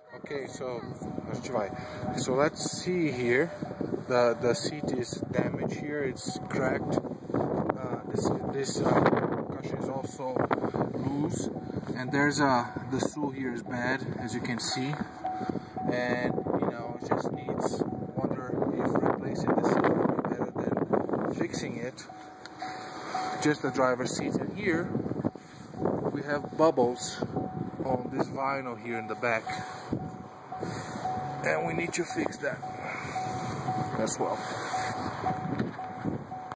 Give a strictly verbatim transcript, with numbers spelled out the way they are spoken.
Okay, so let's try. So let's see here. The the seat is damaged here. It's cracked. Uh, this this uh, cushion is also loose, and there's a uh, the sole here is bad, as you can see, and you know it just needs. Wonder if replacing the seat would be better than fixing it. Just the driver's seat, and here we have bubbles on this vinyl here in the back, and we need to fix that as well.